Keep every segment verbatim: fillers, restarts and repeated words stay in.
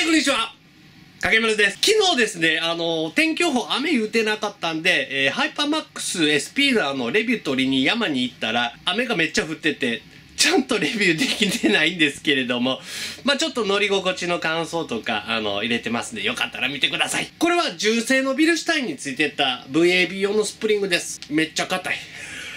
こんにちは、影丸です。昨日ですね、あの天気予報雨言うてなかったんで、えー、ハイパーマックス エスピー のあのレビュー取りに山に行ったら雨がめっちゃ降ってて、ちゃんとレビューできてないんですけれども、まあちょっと乗り心地の感想とかあの入れてますんで、よかったら見てください。これは純正のビルシュタインについてた ブイエービー 用のスプリングです。めっちゃ硬い。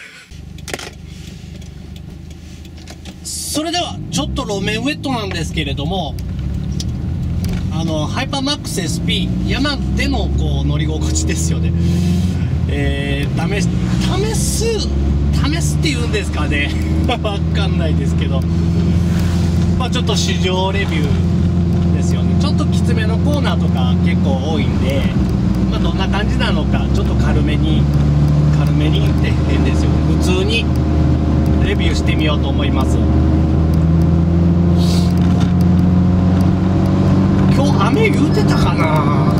それではちょっと路面ウェットなんですけれども、あのハイパーマックス エスピー 山でのこう乗り心地ですよね。えー、試し試す試すっていうんですかねわかんないですけど、まあちょっと試乗レビューですよね。ちょっときつめのコーナーとか結構多いんで、まあどんな感じなのかちょっと軽めに軽めにって変ですよね。普通にレビューしてみようと思います。今日雨言うてたかな。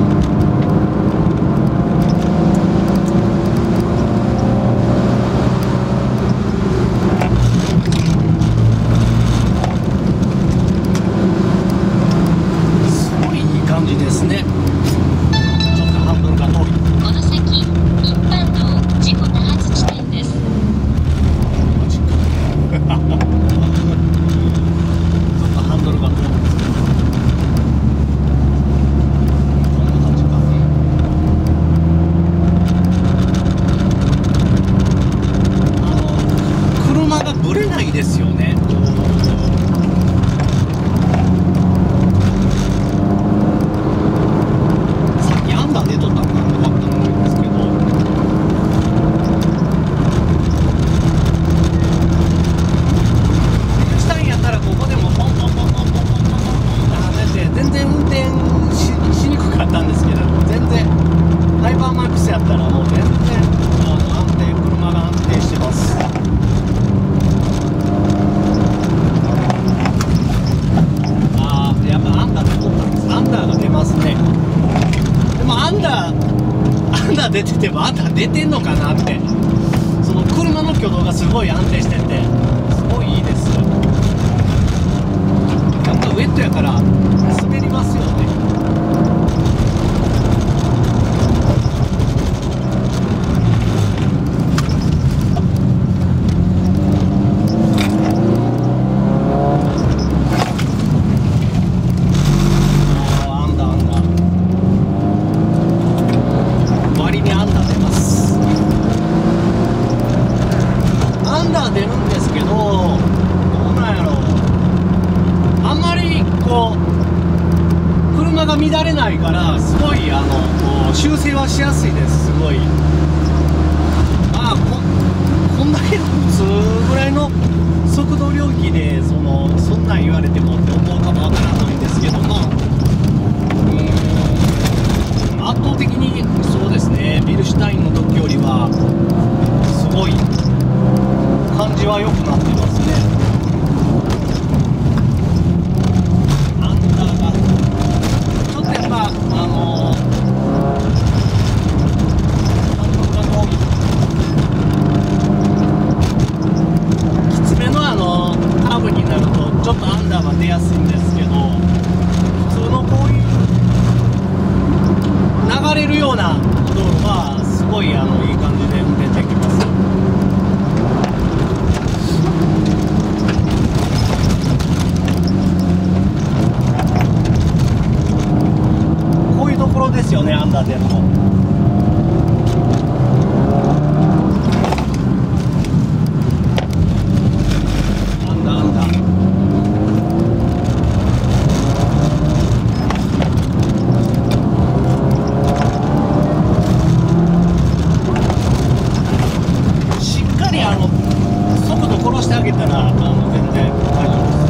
すごいいい感じですね。ちょっとハンドルが遠い。 この先一般道事故多発地点です。 マジかちょっとハンドルが遠い。ぶれないですよね。さっきアンダー出とったのかな分かんないんですけど、したんやったらここでもポンポンポンポンポンポンポンポンって跳ねて全然運転 し, しにくかったんですけど、全然ハイパーマックスやったらもう全然あの安定車が安定してます。アンダーが出ますね。でもアンダーアンダー出ててもアンダー出てんのかなって、その車の挙動がすごい安定しててすごいいいです。やっぱウェットやから滑りますよね。出るんですけど、どうなんやろう、あんまりこう車が乱れないからすごいあのこう修正はしやすいです。すごい、まあ こ, こんだけの普通ぐらいの速度領域でそのそんなん言われてもって思うかもわからないんですけど、まあうーん圧倒的にそうですね、ビルシュタインの時よりはすごい感じは良くなってますね。アンダーがちょっとやっぱあのハンドルが遠い、きつめのあのカーブになるとちょっとアンダーが出やすいんですけど、普通のこういう流れるような道路はすごいあのいい感じで運転できます。ですよね、アンダー出るの。アンダーアンダーしっかりあの速度殺してあげたらあの全然大丈夫です。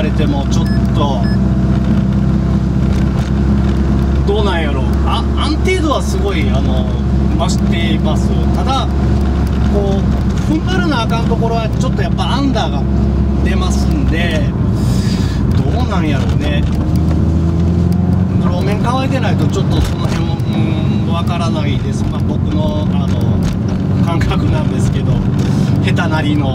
われてもちょっとどうなんやろう、あ安定度はすごいあの増しています。ただこう踏ん張らなあかんところはちょっとやっぱアンダーが出ますんで、どうなんやろうね。路面乾いてないとちょっとその辺もうんわからないです。まあ、僕のあの感覚なんですけど、下手なりの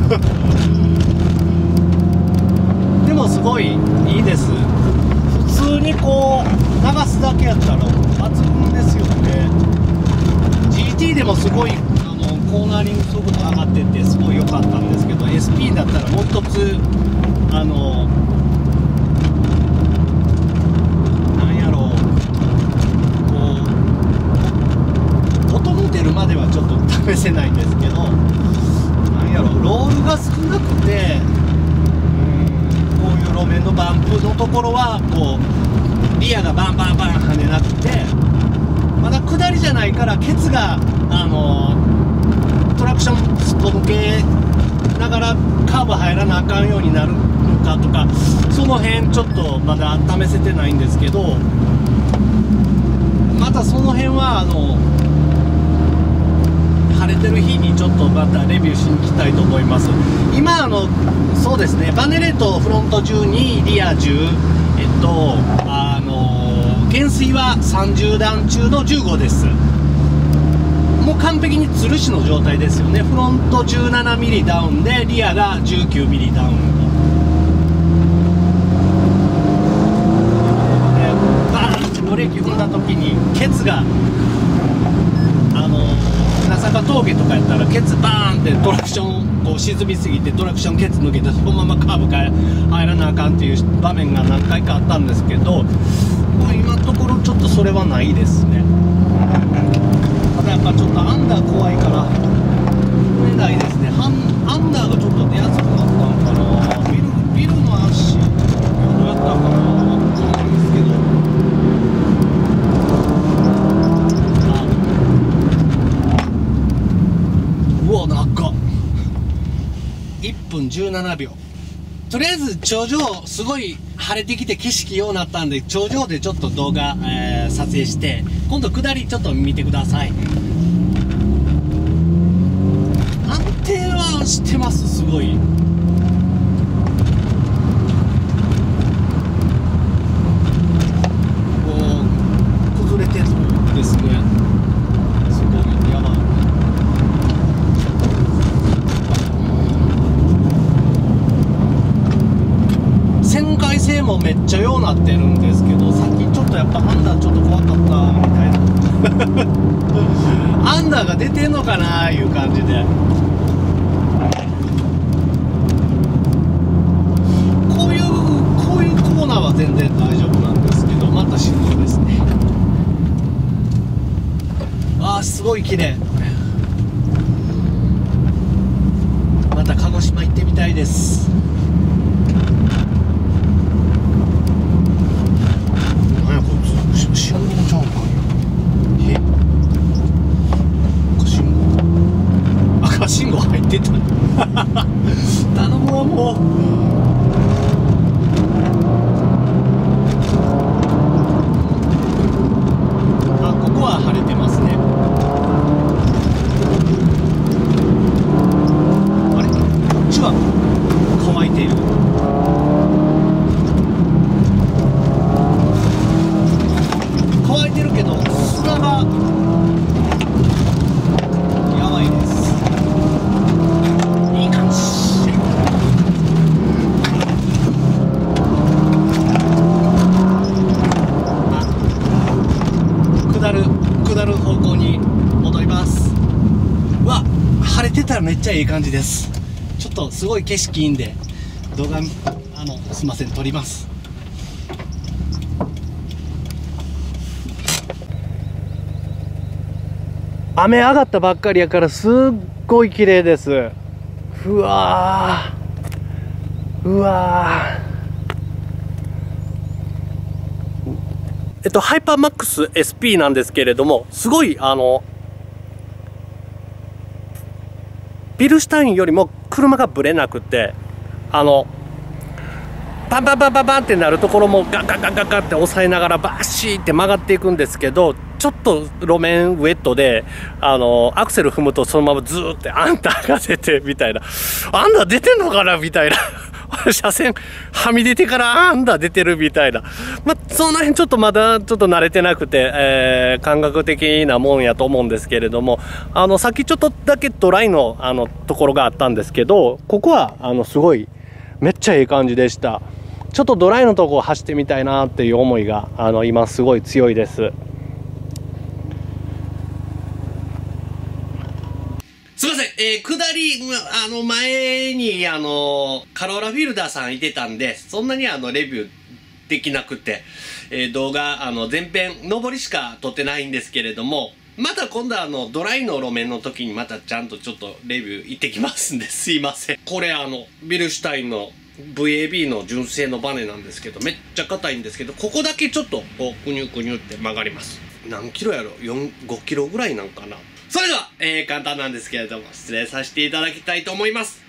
でもすごいいいです。普通にこう流すだけやったら抜群ですよね。 ジーティー でもすごいあのコーナーリング速度上がっててすごい良かったんですけど、 エスピー だったらもう一つあのなんやろう、こう音も出るまではちょっと試せないんですけど、なんやろう、ロールが少なくて、こういう路面のバンプのところはこうリアがバンバンバン跳ねなくて、まだ下りじゃないからケツがあのトラクションすっぽ抜けながらカーブ入らなあかんようになるのかとか、その辺ちょっとまだ試せてないんですけど、またその辺はあの晴れてる日にちょっとまたレビューしに行きたいと思います。今あのそうですね、バネレートフロントじゅうに、リアじゅう、えっとあの減衰はさんじゅうだん中のじゅうごです。もう完璧につるしの状態ですよね。フロントじゅうななミリダウンでリアがじゅうきゅうミリダウン、でバーンってブレーキ踏んだ時にケツがあの船坂峠とかやったらケツバーンってトラクションこう沈みすぎてトラクションケツ抜けてそのままカーブから入らなあかんっていう場面が何回かあったんですけど、今のところちょっとそれはないですね。ただやっぱちょっとアンダー怖いから踏めないですね。アンダーがちょっと出やすくなったのかな。ビルビルの足どうやったかな分かんないですけど、うわ長っ、いっぷんじゅうななびょう。とりあえず頂上すごい晴れてきて景色ようなったんで、頂上でちょっと動画、えー、撮影して、今度下りちょっと見てください。安定はしてます、すごい。こう崩れてそうですね。すごいやばい。旋回性もめっちゃようなってるんですけど、さっきちょっとやっぱアンダーちょっと怖かったみたいなアンダーが出てんのかなーいう感じで、こういうこういうコーナーは全然大丈夫なんですけど、またしんどいですね。あーすごい綺麗。また鹿児島行ってみたいです。信号ちゃうんかい。え赤信号赤信号入ってた頼むわもう。あここは晴れてますね。あれこっちは乾いている。乾いてるけど砂がやばいです。いい感じ。あ下る下る方向に戻ります。うわ晴れてたらめっちゃいい感じです。ちょっとすごい景色いいんで動画あのすいません撮ります。雨上がったばっかりやからすっごい綺麗です。うわーうわーえっとハイパーマックス エスピー なんですけれども、すごいあのビルシュタインよりも車がブレなくて、あのパンパンパンパンパンってなるところもガガガガガって押さえながらバーシーって曲がっていくんですけど、ちょっと路面ウェットであのアクセル踏むとそのままズーってアンダーが出てみたいな、アンダー出てんのかなみたいな車線はみ出てからアンダー出てるみたいな、まあ、その辺ちょっとまだちょっと慣れてなくて、えー、感覚的なもんやと思うんですけれども、あのさっきちょっとだけドライのあのところがあったんですけど、ここはあのすごいめっちゃいい感じでした。ちょっとドライのとこを走ってみたいなっていう思いがあの今すごい強いです。すみません、えー、下り、あの、前に、あの、カローラフィルダーさんいてたんで、そんなにあの、レビューできなくて、えー、動画、あの、前編、上りしか撮ってないんですけれども、また今度あの、ドライの路面の時にまたちゃんとちょっとレビュー行ってきますんで、すいません。これあの、ビルシュタインの ブイエービー の純正のバネなんですけど、めっちゃ硬いんですけど、ここだけちょっと、こう、くにゅくにゅって曲がります。何キロやろ ?よん、ごキロぐらいなんかな。それでは、えー、簡単なんですけれども、失礼させていただきたいと思います。